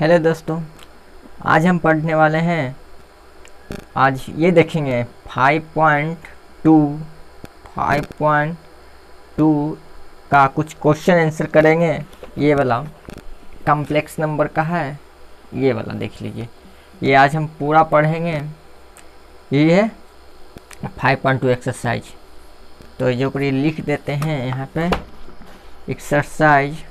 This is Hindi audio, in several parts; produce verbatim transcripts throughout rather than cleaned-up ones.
हेलो दोस्तों, आज हम पढ़ने वाले हैं। आज ये देखेंगे five point two five point two का कुछ क्वेश्चन आंसर करेंगे। ये वाला कॉम्प्लेक्स नंबर का है, ये वाला देख लीजिए। ये आज हम पूरा पढ़ेंगे। ये है फाइव पॉइंट टू एक्सरसाइज। तो ये ऊपर ये लिख देते हैं यहाँ पे exercise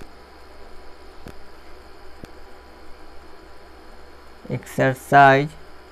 exercise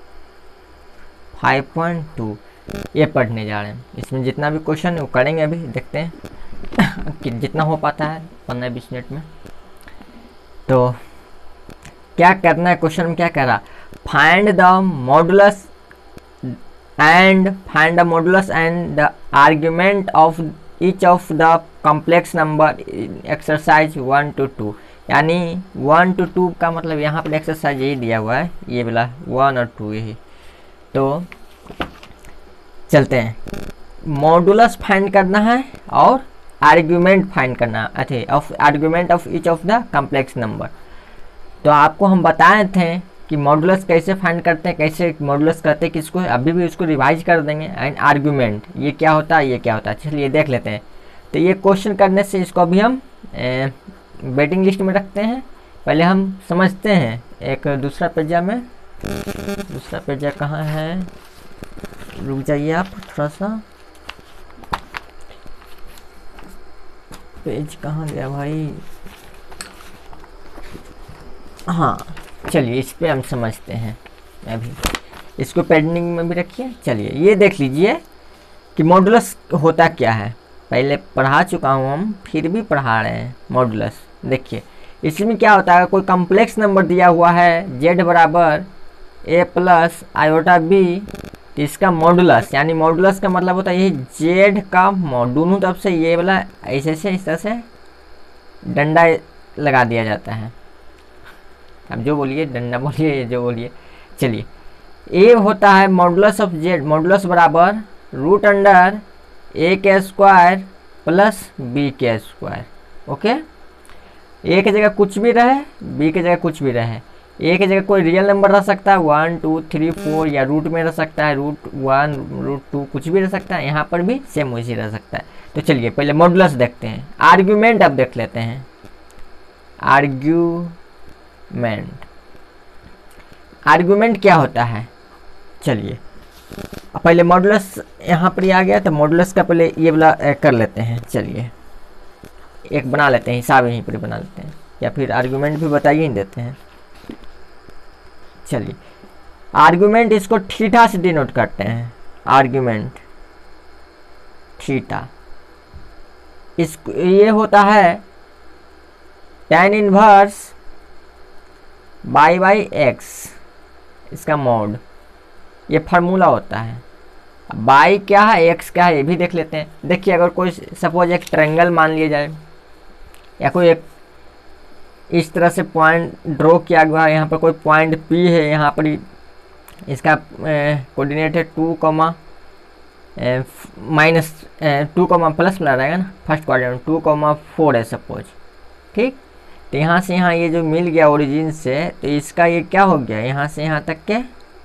five point two ये पढ़ने जा रहे हैं। इसमें जितना भी क्वेश्चन है वो करेंगे, अभी देखते हैं कि जितना हो पाता है पंद्रह बीस मिनट में। तो क्या करना है, क्वेश्चन में क्या कह रहा, find the modulus and find the modulus and the argument of each of the complex number exercise one two two. यानी वन टू टू का मतलब यहाँ पर एक्सरसाइज यही दिया हुआ है, ये वाला वन और टू यही। तो चलते हैं, मॉडुलस फाइंड करना है और आर्ग्यूमेंट फाइंड करना है, अथे of argument of each of the complex number. तो आपको हम बताए थे कि मॉडुलस कैसे फाइंड करते हैं, कैसे मॉडुलस करते हैं किसको, अभी भी उसको रिवाइज कर देंगे। एंड आर्ग्यूमेंट ये क्या होता है, ये क्या होता है, चलिए देख लेते हैं। तो ये क्वेश्चन करने से इसको अभी हम ए, वेटिंग लिस्ट में रखते हैं। पहले हम समझते हैं एक दूसरा पेजा में, दूसरा पेजा कहाँ है, रुक जाइए आप थोड़ा सा, पेज कहाँ गया भाई। हाँ चलिए, इस पे हम समझते हैं। अभी इसको पेंडिंग में भी रखिए। चलिए ये देख लीजिए कि मॉडुलस होता क्या है। पहले पढ़ा चुका हूँ हम, फिर भी पढ़ा रहे हैं मॉडुलस। देखिए इसमें क्या होता है, कोई कॉम्प्लेक्स नंबर दिया हुआ है जेड बराबर ए प्लस आयोटा बी, तो इसका मॉडुलस, यानी मॉडुलस का मतलब होता है ये जेड का मॉड, दोनों तरफ से ये वाला ऐसे से इस तरह से डंडा लगा दिया जाता है। अब जो बोलिए, डंडा बोलिए, जो बोलिए। चलिए ए होता है मॉडुलस ऑफ जेड, मॉडुलस बराबर रूट अंडर ए के स्क्वायर प्लस बी के स्क्वायर। ओके, ए की जगह कुछ भी रहे, बी की जगह कुछ भी रहे। ए की जगह कोई रियल नंबर रह सकता है, वन टू थ्री फोर, या रूट में रह सकता है, रूट वन रूट टू, कुछ भी रह सकता है। यहाँ पर भी सेम वैसे रह सकता है। तो चलिए पहले मॉडुलस देखते हैं। आर्ग्यूमेंट अब देख लेते हैं। आर्ग्यूमेंट आर्ग्यूमेंट क्या होता है, चलिए पहले मॉडुलस यहाँ पर ही आ गया, तो मॉडुलस का पहले ये वाला कर लेते हैं। चलिए एक बना लेते हैं, हिसाब यहीं पर बना लेते हैं, या फिर आर्ग्यूमेंट भी बताइए ही देते हैं। चलिए आर्ग्यूमेंट इसको थीटा से डिनोट करते हैं। आर्ग्यूमेंट थीटा, इस ये होता है tan inverse by by x, इसका मॉड, ये फार्मूला होता है। बाई क्या है, एक्स क्या है, ये भी देख लेते हैं। देखिए अगर कोई सपोज एक ट्रायंगल मान लिया जाए, या कोई एक इस तरह से पॉइंट ड्रॉ किया गया है, यहाँ पर कोई पॉइंट पी है, यहाँ पर इसका कोऑर्डिनेट है two comma minus two comma plus मिला रहेगा ना, first coordinate two comma four है सपोज, ठीक। तो यहाँ से यहाँ ये जो मिल गया ओरिजिन से, तो इसका ये क्या हो गया, यहाँ से यहाँ तक के,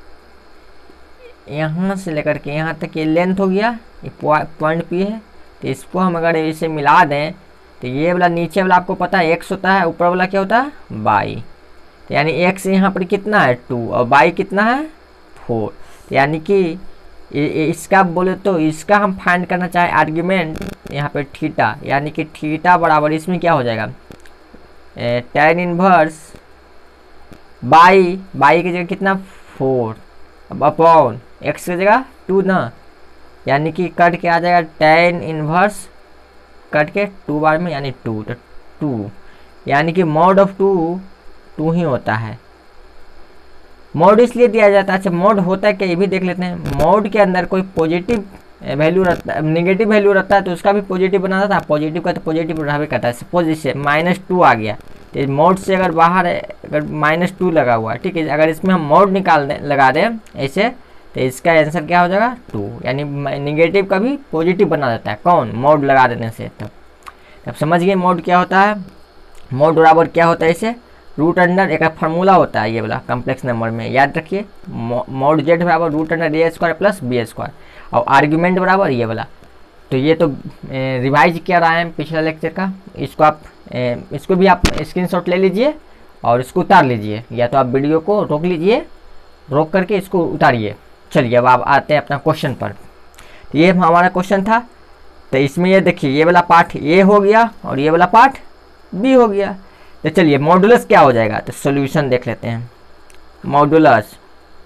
यहाँ से लेकर के यहाँ तक ये लेंथ हो गया, ये पॉइंट पी है। तो इसको हम अगर इसे मिला दें, तो ये वाला नीचे वाला आपको पता है एक्स होता है, ऊपर वाला क्या होता है बाई। तो यानी एक्स यहाँ पर कितना है टू, और बाई कितना है फोर। तो यानी कि इसका बोले तो इसका हम फाइंड करना चाहे आर्ग्यूमेंट, यहाँ पे थीटा, यानी कि थीटा बराबर इसमें क्या हो जाएगा, tan इनवर्स बाई, बाई की जगह कितना फोर, अब अपॉन एक्स की जगह टू ना, यानी कि कट के आ जाएगा tan इनवर्स कट के टू बार में, यानी टू, तो टू, यानी कि मॉड ऑफ टू टू ही होता है। मॉड इसलिए दिया जाता है। अच्छा मॉड होता है क्या, ये भी देख लेते हैं। मॉड के अंदर कोई पॉजिटिव वैल्यू रहता है, नेगेटिव वैल्यू रहता है, तो उसका भी पॉजिटिव बनाता था। पॉजिटिव का तो पॉजिटिव रहबे करता है। सपोज इससे माइनस टू आ गया, तो मॉड से अगर बाहर है, अगर माइनस टू लगा हुआ है, ठीक है, अगर इसमें हम मॉड निकाल दें, लगा दें ऐसे, तो इसका आंसर क्या हो जाएगा टू, यानी निगेटिव का भी पॉजिटिव बना देता है। कौन, मॉड लगा देने से। तब तब समझ गए मॉड क्या होता है। मॉड बराबर क्या होता है, इसे रूट अंडर एक फार्मूला होता है ये वाला कॉम्प्लेक्स नंबर में, याद रखिए, मॉड जेड बराबर root under a square plus b square, और आर्ग्यूमेंट बराबर ये वाला। तो ये तो रिवाइज किया रहा है पिछला लेक्चर का, इसको आप ए, इसको भी आप स्क्रीनशॉट ले लीजिए और इसको उतार लीजिए, या तो आप वीडियो को रोक लीजिए, रोक करके इसको उतारिए। चलिए अब आप आते हैं अपना क्वेश्चन पर। तो ये हमारा क्वेश्चन था, तो इसमें ये देखिए ये वाला पार्ट ए हो गया और ये वाला पार्ट बी हो गया। तो चलिए मॉडुलस क्या हो जाएगा, तो सॉल्यूशन देख लेते हैं। मॉडुलस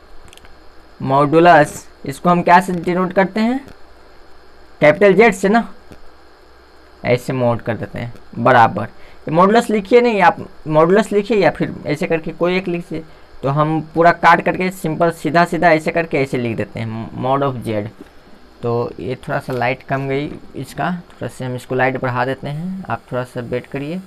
मॉडुलस इसको हम क्या से डिनोट करते हैं, कैपिटल जेड से ना, ऐसे मोड कर देते हैं बराबर। मॉडुलस लिखिए नहीं, आप मॉडुलस लिखिए या फिर ऐसे करके कोई एक लिखिए, तो हम पूरा काट करके सिंपल सीधा सीधा ऐसे करके ऐसे लिख देते हैं मॉड ऑफ जेड। तो ये थोड़ा सा लाइट कम गई इसका, थोड़ा सा हम इसको लाइट बढ़ा देते हैं, आप थोड़ा सा वेट करिए।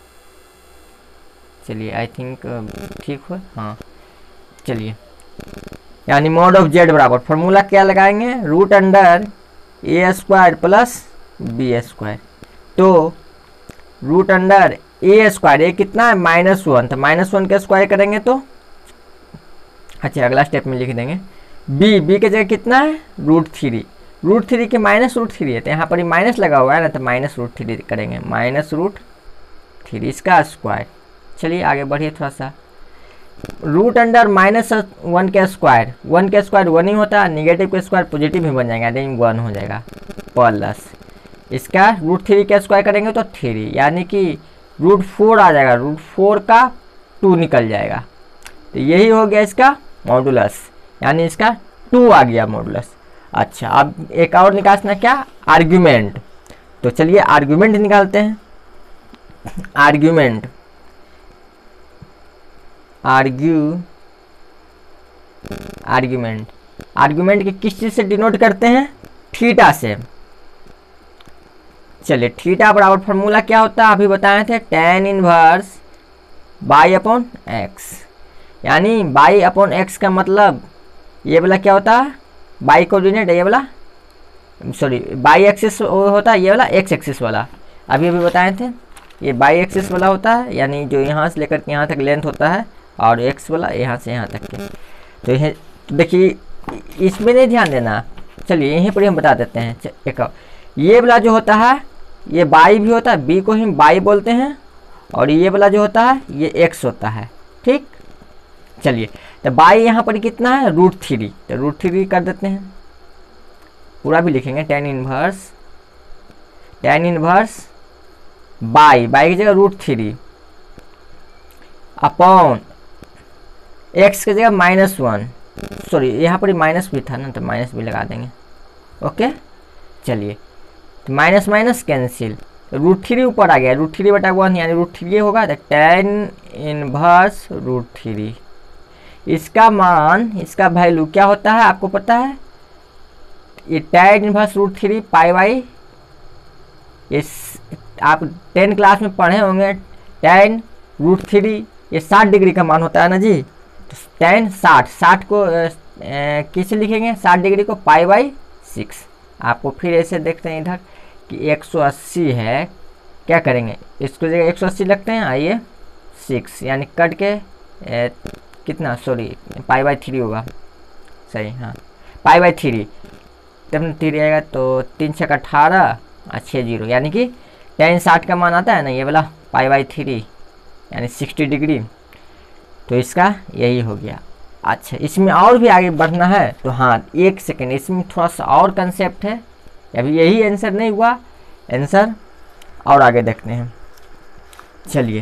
चलिए आई थिंक ठीक हो, हाँ चलिए, यानी मॉड ऑफ जेड बराबर फॉर्मूला क्या लगाएंगे, root under a square plus b square. तो रूट अंडर ए स्क्वायर, ये कितना है माइनस वन, तो माइनस वन का स्क्वायर करेंगे तो, अच्छा अगला स्टेप में लिख देंगे, बी बी के जगह कितना है रूट थ्री, रूट थ्री के माइनस रूट थ्री है, तो यहाँ पर ही माइनस लगा हुआ है ना, तो माइनस रूट थ्री करेंगे, माइनस रूट थ्री इसका स्क्वायर। चलिए आगे बढ़िए थोड़ा सा, रूट अंडर माइनस वन का स्क्वायर, वन का स्क्वायर वन ही होता है, निगेटिव का स्क्वायर पॉजिटिव ही बन जाएगा, यानी वन हो जाएगा, प्लस इसका रूट थ्री का स्क्वायर करेंगे तो थ्री, यानी कि रूट फोर आ जाएगा, रूट फोर का टू निकल जाएगा। तो यही हो गया इसका मॉडुलस, यानी इसका टू आ गया मॉडुलस। अच्छा अब एक और निकालना क्या, आर्ग्यूमेंट। तो चलिए आर्ग्यूमेंट निकालते हैं। आर्ग्यूमेंट आर्ग्यू आर्ग्यूमेंट आर्ग्यूमेंट के किस चीज से डिनोट करते हैं, थीटा से। चलिए थीटा बराबर फॉर्मूला क्या होता है, अभी बताए थे, tan inverse by upon x, यानी बाई अपॉन एक्स का मतलब ये वाला क्या होता है, बाई कोऑर्डिनेट, ये वाला सॉरी बाई एक्सिस होता है, ये वाला एक्स एक्सिस वाला, अभी अभी बताए थे, ये बाई एक्सिस वाला होता है, यानी जो यहाँ से लेकर यहाँ तक लेंथ होता है, और एक्स वाला यहाँ से यहाँ तक के। तो यह तो देखिए इसमें नहीं ध्यान देना, चलिए यहीं पर हम बता देते हैं। एक ये वाला जो होता है ये बाई भी होता है, बी को हम बाई बोलते हैं, और ये वाला जो होता है ये एक्स होता है, ठीक। चलिए तो बाई यहाँ पर कितना है, रूट थ्री, तो रूट थ्री कर देते हैं, पूरा भी लिखेंगे, tan inverse tan inverse by by की जगह रूट थ्री अपॉन एक्स की जगह माइनस वन, सॉरी यहाँ पर माइनस भी था ना, तो माइनस भी लगा देंगे, ओके। चलिए तो minus minus cancel, root three ऊपर आ गया, रूट थ्री बटा वन, यानी रूट थ्री होगा, तो टेन इनवर्स रूट थ्री, इसका मान, इसका वैल्यू क्या होता है आपको पता है, ये tan inverse root three pi by, ये आप टेन क्लास में पढ़े होंगे, टेन रूट थ्री ये साठ डिग्री का मान होता है ना जी, तो टेन साठ, साठ को किसे लिखेंगे, साठ डिग्री को पाई बाई सिक्स। आपको फिर ऐसे देखते हैं इधर कि एक सौ अस्सी है, क्या करेंगे, इसको जगह एक सौ अस्सी लगते हैं, आइए सिक्स, यानी कट के ए, कितना, सॉरी पाई बाई थ्री होगा, सही, हाँ पाई बाई थ्री, तब थ्री आएगा, तो तीन छः अठारह और छः जीरो, यानी कि टेन साठ का मान आता है ना, ये वाला पाई बाई थ्री यानी सिक्सटी डिग्री, तो इसका यही हो गया। अच्छा इसमें और भी आगे बढ़ना है, तो हाँ एक सेकेंड, इसमें थोड़ा सा और कंसेप्ट है, अभी यही आंसर नहीं हुआ, आंसर और आगे देखते हैं। चलिए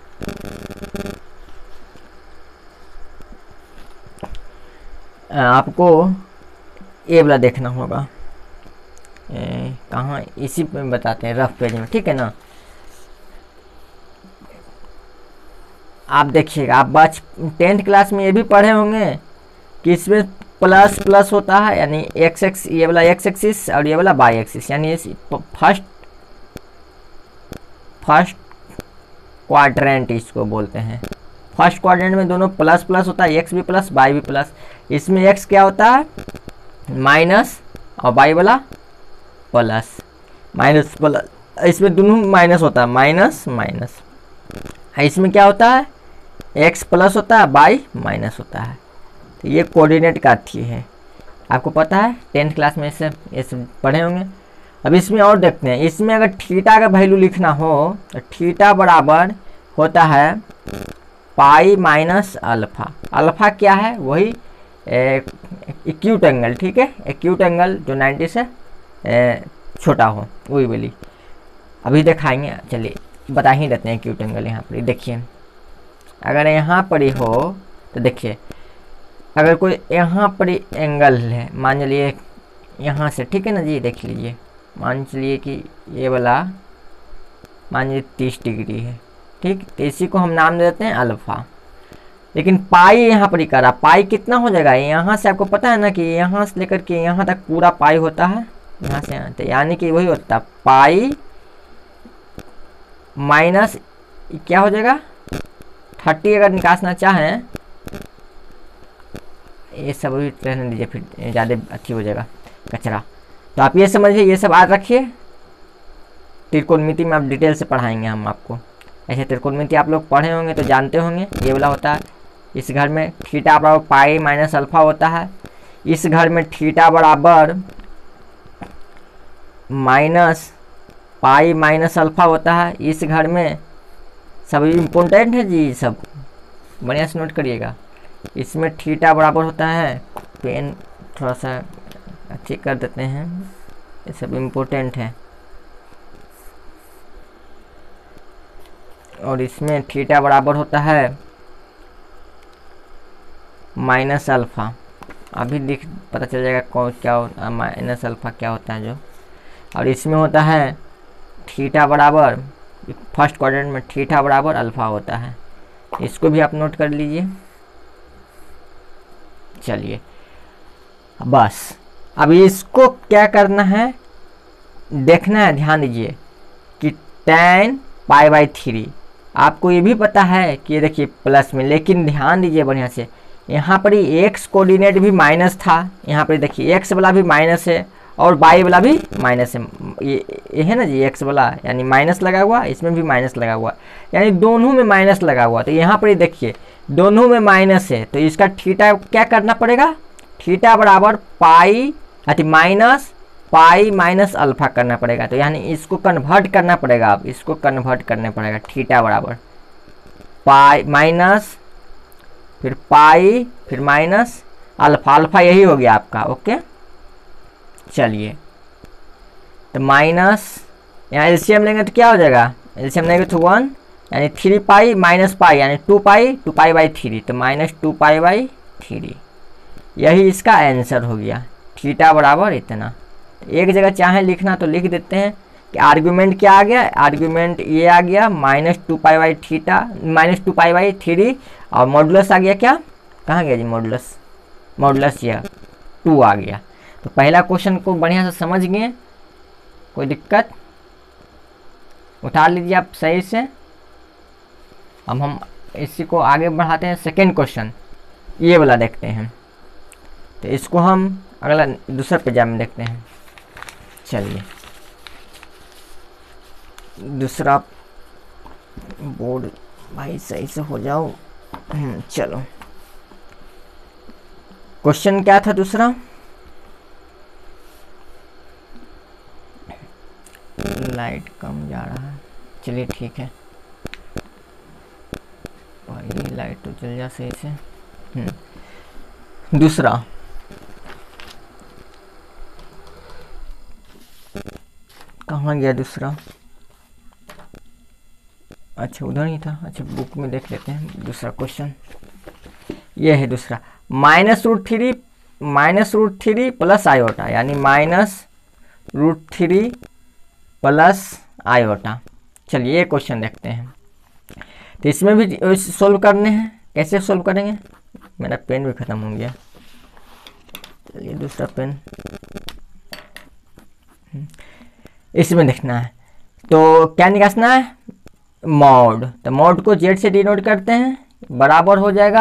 आपको ये वाला देखना होगा, कहाँ, इसी पे बताते हैं रफ पेज में, ठीक है ना। आप देखिएगा, आप बच टेंथ क्लास में ये भी पढ़े होंगे कि इसमें प्लस प्लस होता है, यानी एक्स एक्स, ये वाला एक्स एक्सिस और ये वाला वाई एक्सिस, यानी फर्स्ट फर्स्ट क्वाड्रेंट इसको बोलते हैं। फर्स्ट क्वाड्रेंट में दोनों प्लस प्लस होता है, एक्स भी प्लस वाई भी प्लस, इसमें एक्स क्या होता है माइनस और वाई वाला प्लस, माइनस प्लस, इसमें दोनों माइनस होता है, माइनस माइनस। इसमें क्या होता है एक्स प्लस होता है, बाई माइनस होता है। तो ये कोऑर्डिनेट का थी है, आपको पता है टेंथ क्लास में इससे ये सब पढ़े होंगे। अब इसमें और देखते हैं, इसमें अगर थीटा का वैल्यू लिखना हो तो थीटा बराबर होता है पाई माइनस अल्फा। अल्फा क्या है? वही एक्यूट एंगल, ठीक है, एक्यूट एंगल जो नाइन्टी से ए, छोटा हो, वही वाली अभी दिखाएंगे। चलिए बता ही देते हैं एक्यूट एंगल। यहाँ पर देखिए, अगर यहाँ पर ही हो तो देखिए, अगर कोई यहाँ पर ही एंगल है, मान लीजिए यहाँ से, ठीक है ना जी, देख लीजिए, मान चलिए कि ये वाला मान लीजिए तीस डिग्री है, ठीक, तो इसी को हम नाम दे देते हैं अल्फ़ा। लेकिन पाई यहाँ पर ही करा, पाई कितना हो जाएगा? यहाँ से आपको पता है ना कि यहाँ से लेकर के यहाँ तक पूरा पाई होता है, यहाँ से यहाँ, तो यानी कि वही होता है पाई माइनस क्या हो जाएगा थर्टी। अगर निकालना चाहें, ये सब भी रहने दीजिए, फिर ज़्यादा अच्छी हो जाएगा कचरा। तो आप ये समझिए, ये सब याद रखिए, त्रिकोणमिति में आप डिटेल से पढ़ाएंगे हम आपको। ऐसे त्रिकोणमिति आप लोग पढ़े होंगे तो जानते होंगे, ये वाला होता है इस घर में थीटा बराबर पाई माइनस अल्फा होता है, इस घर में थीटा बराबर माइनस पाई माइनस अल्फा होता है, इस घर में सब इम्पोर्टेंट है जी, सब बढ़िया से नोट करिएगा। इसमें थीटा बराबर होता है, पेन थोड़ा सा अच्छे कर देते हैं, ये सब इम्पोर्टेंट है। और इसमें थीटा बराबर होता है माइनस अल्फ़ा। अभी दिख पता चल जाएगा कौन क्या होता, माइनस अल्फ़ा क्या होता है जो। और इसमें होता है थीटा बराबर, फर्स्ट क्वाड्रेंट में थीटा बराबर अल्फ़ा होता है, इसको भी आप नोट कर लीजिए। चलिए बस अब इसको क्या करना है, देखना है, ध्यान दीजिए कि टेन पाई बाई थ्री, आपको ये भी पता है कि ये देखिए प्लस में, लेकिन ध्यान दीजिए बढ़िया से, यहाँ पर ही एक्स कोऑर्डिनेट भी माइनस था, यहाँ पर देखिए एक्स वाला भी माइनस है और वाई वाला भी माइनस है, ये ये है ना जी एक्स वाला, यानी माइनस लगा हुआ, इसमें भी माइनस लगा हुआ, यानी दोनों में माइनस लगा हुआ। तो यहाँ पर ही देखिए दोनों में माइनस है, तो इसका थीटा क्या करना पड़ेगा, थीटा बराबर पाई अति माइनस पाई माइनस अल्फा करना पड़ेगा। तो यानी इसको कन्वर्ट करना पड़ेगा, अब इसको कन्वर्ट करना पड़ेगा, थीटा बराबर पाई माइनस फिर पाई फिर माइनस अल्फा, अल्फा यही हो गया आपका, ओके। चलिए तो माइनस, यहाँ एलसीएम लेंगे तो क्या हो जाएगा, एलसीएम लेंगे तो वन, यानी थ्री पाई माइनस पाई यानी two pi, two pi by three, तो minus two pi by three, यही इसका आंसर हो गया, थीटा बराबर इतना। एक जगह चाहे लिखना तो लिख देते हैं कि आर्गुमेंट क्या आ गया, आर्गुमेंट ये आ गया minus two pi by theta minus two pi by three, और मॉडुलस आ गया, क्या कहाँ गया जी मॉडुलस, मॉडुलस यह टू आ गया। तो पहला क्वेश्चन को बढ़िया से समझ गए, कोई दिक्कत उठा लीजिए आप सही से। अब हम इसी को आगे बढ़ाते हैं, सेकेंड क्वेश्चन ये वाला देखते हैं, तो इसको हम अगला दूसरा पेज में देखते हैं। चलिए दूसरा बोर्ड भाई सही से हो जाओ, चलो क्वेश्चन क्या था दूसरा, लाइट कम जा रहा है, चलिए ठीक है भाई, लाइट तो चल जा सही से। दूसरा कहाँ गया दूसरा, अच्छा उधर ही था, अच्छा बुक में देख लेते हैं दूसरा क्वेश्चन। ये है दूसरा, minus root three minus root three plus iota, यानी minus root three plus iota. चलिए ये क्वेश्चन देखते हैं, तो इसमें भी सोल्व करने हैं, कैसे सोल्व करेंगे, मेरा पेन भी ख़त्म हो गया, चलिए दूसरा पेन, इसमें देखना है। तो क्या निकालना है, मॉड, तो मॉड को जेड से डिनोट करते हैं, बराबर हो जाएगा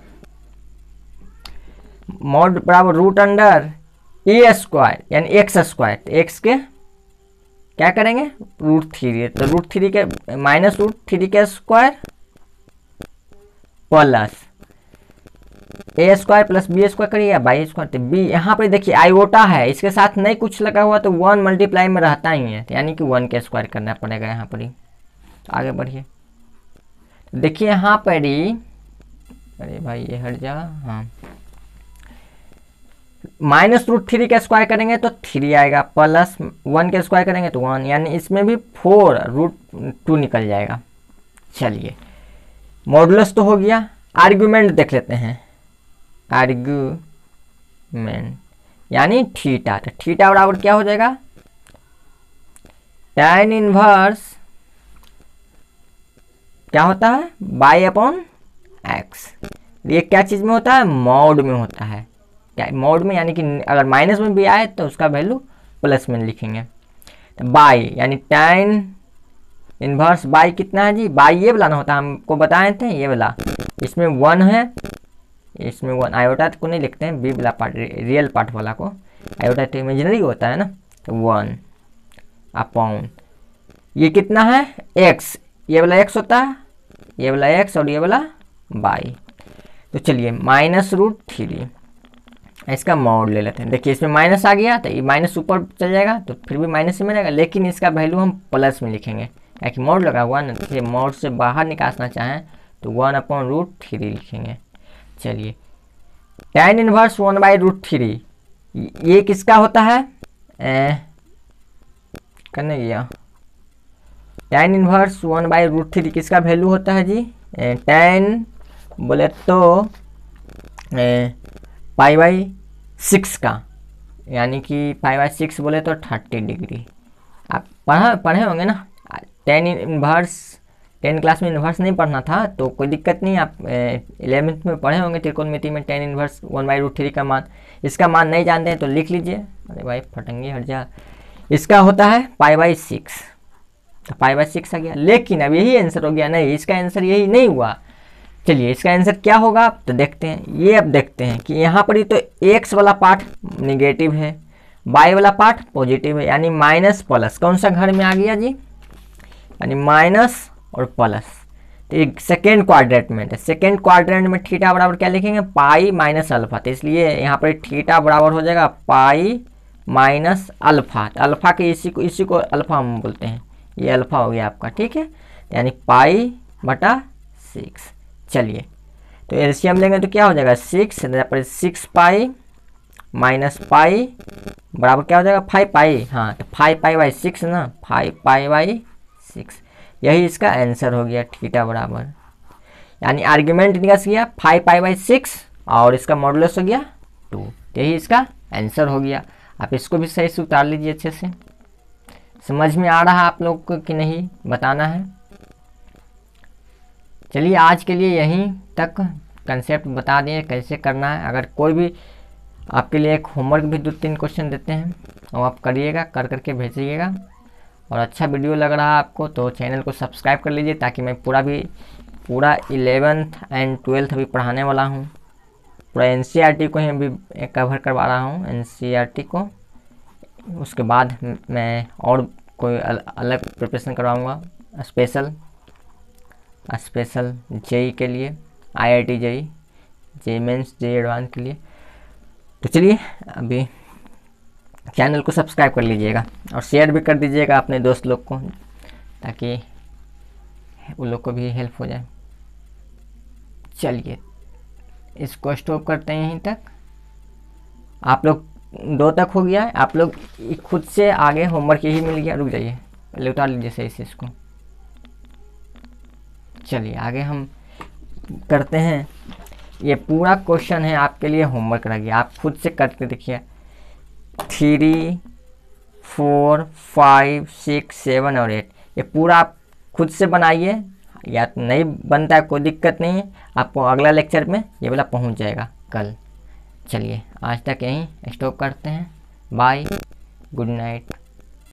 मॉड बराबर रूट अंडर ए स्क्वायर यानी एक्स स्क्वायर, तो एक्स के क्या करेंगे रूट थ्री, तो रूट थ्री के माइनस रूट थ्री के square plus a square plus b square करिए बाई स्क्वायर, तो बी यहाँ पर देखिए आयोटा है, इसके साथ नहीं कुछ लगा हुआ तो वन मल्टीप्लाई में रहता ही है, तो यानी कि वन के स्क्वायर करना पड़ेगा यहाँ पर ही। आगे बढ़िए, देखिए यहाँ पर ही, अरे भाई ये हट जा, हाँ माइनस रूट थ्री का स्क्वायर करेंगे तो थ्री आएगा, प्लस वन का स्क्वायर करेंगे तो वन, यानी इसमें भी फोर रूट टू निकल जाएगा। चलिए मॉडुलस तो हो गया, आर्ग्यूमेंट देख लेते हैं। आर्ग्यूमेंट यानी थीटा, तो थीटा बराबर क्या हो जाएगा, tan इनवर्स क्या होता है, बाई अपॉन एक्स। ये क्या चीज़ में होता है, मॉड में होता है, क्या मॉड में, यानी कि अगर माइनस में भी आए तो उसका वैल्यू प्लस में लिखेंगे। तो बाई यानी tan इनवर्स बाई कितना है जी, बाई ये वाला ना होता है, हमको बताए थे ये वाला, इसमें वन है, इसमें वन, आयोटा को नहीं लिखते हैं, बी वाला पार्ट रियल पार्ट वाला को, आयोटा तो इमेजिनरी होता है ना, तो वन अपॉन ये कितना है एक्स, ये वाला एक्स होता है, ये वाला एक्स और ये वाला बाई। तो चलिए माइनस रूट थ्री, इसका मॉड ले लेते हैं। देखिए इसमें माइनस आ गया तो ये माइनस ऊपर चल जाएगा तो फिर भी माइनस में रहेगा, लेकिन इसका वैल्यू हम प्लस में लिखेंगे, क्योंकि मॉड लगा हुआ ना, तो मॉड से बाहर निकालना चाहें तो वन अपॉन रूट थ्री लिखेंगे। चलिए tan inverse one by root three, ये किसका होता है, करने गया, tan inverse one by root three किसका वैल्यू होता है जी, tan बोले तो पाई बाई सिक्स का, यानी कि पाई बाई सिक्स बोले तो थर्टी डिग्री। आप पढ़ा पढ़े होंगे ना, टेन इनवर्स, टेन क्लास में इन्वर्स नहीं पढ़ना था तो कोई दिक्कत नहीं, आप इलेवेंथ में पढ़े होंगे त्रिकोणमिति में tan inverse one by root three का मान। इसका मान नहीं जानते हैं तो लिख लीजिए, अरे भाई फटेंगे हट जा, इसका होता है पाई बाई सिक्स, तो पाई बाई सिक्स आ गया। लेकिन अब यही आंसर हो गया, नहीं इसका आंसर यही नहीं हुआ। चलिए इसका आंसर क्या होगा तो देखते हैं। ये अब देखते हैं कि यहाँ पर ही तो एक्स वाला पार्ट निगेटिव है, बाई वाला पार्ट पॉजिटिव है, यानी माइनस प्लस कौन सा घर में आ गया जी, यानी माइनस और प्लस। तो एक सेकेंड क्वाड्रेंट में, तो सेकेंड क्वाड्रेंट में थीटा बराबर क्या लिखेंगे, पाई माइनस अल्फा, तो इसलिए यहाँ पर थीटा बराबर हो जाएगा पाई माइनस अल्फा। तो अल्फा के इसी को इसी को अल्फा हम बोलते हैं, ये अल्फा हो गया आपका, ठीक है, यानी पाई बटा सिक्स। चलिए तो एलसीएम लेंगे तो क्या हो जाएगा, सिक्स यहाँ पर सिक्स पाई माइनस पाई बराबर क्या हो जाएगा, फाइव पाई, हाँ तो फाइव पाई बाई सिक्स ना, फाइव पाई बाई सिक्स, यही इसका आंसर हो गया थीटा बराबर, यानी आर्ग्यूमेंट निकल गया फाइव पाई बाई सिक्स और इसका मॉडुलस हो गया टू, यही इसका आंसर हो गया। आप इसको भी सही से उतार लीजिए, अच्छे से समझ में आ रहा है आप लोग को कि नहीं, बताना है। चलिए आज के लिए यहीं तक कंसेप्ट बता दिए कैसे करना है। अगर कोई भी आपके लिए एक होमवर्क भी दो तीन क्वेश्चन देते हैं और आप करिएगा, कर करके भेजिएगा। और अच्छा वीडियो लग रहा है आपको तो चैनल को सब्सक्राइब कर लीजिए, ताकि मैं पूरा भी पूरा इलेवेंथ एंड ट्वेल्थ अभी पढ़ाने वाला हूँ, पूरा एनसीईआरटी को ही अभी कवर करवा रहा हूँ एनसीईआरटी को। उसके बाद मैं और कोई अल, अलग प्रिपरेशन करवाऊँगा, स्पेशल स्पेशल जेई के लिए, IIT JEE, JEE mains, JEE advance के लिए। तो चलिए अभी चैनल को सब्सक्राइब कर लीजिएगा और शेयर भी कर दीजिएगा अपने दोस्त लोग को, ताकि उन लोग को भी हेल्प हो जाए। चलिए इसको स्टॉप करते हैं यहीं तक। आप लोग दो तक हो गया है, आप लोग खुद से आगे होमवर्क यही मिल गया। रुक जाइए पहले उतार लीजिए सही से इसको। चलिए आगे हम करते हैं। ये पूरा क्वेश्चन है आपके लिए होमवर्क रह गया, आप खुद से करके देखिए। Three four five six seven और एट, ये पूरा आप खुद से बनाइए, या तो नहीं बनता है कोई दिक्कत नहीं है, आपको अगला लेक्चर में ये वाला पहुंच जाएगा कल। चलिए आज तक यहीं स्टॉप करते हैं। Bye, good night.